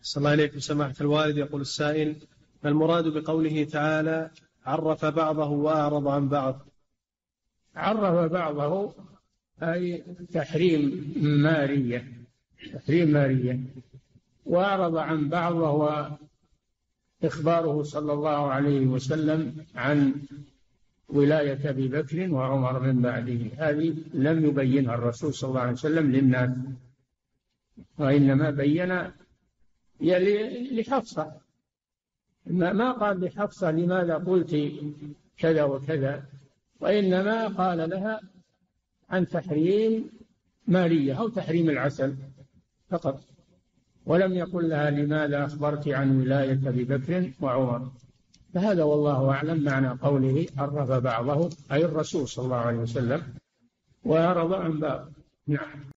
صلى الله عليكم سماحة الوالد. يقول السائل: ما المراد بقوله تعالى عرف بعضه وأعرض عن بعض؟ عرف بعضه أي تحريم مارية، وأعرض عن بعض وهو إخباره صلى الله عليه وسلم عن ولاية أبي بكر وعمر من بعده. هذه لم يبينها الرسول صلى الله عليه وسلم للناس، وإنما بين لحفصة. ما قال لحفصة لماذا قلت كذا وكذا، وإنما قال لها عن تحريم مارية أو تحريم العسل فقط، ولم يقل لها لماذا أخبرت عن ولاية أبي بكر وعمر. فهذا والله أعلم معنى قوله عرف بعضه، أي الرسول صلى الله عليه وسلم، وأعرض عن بعض. نعم.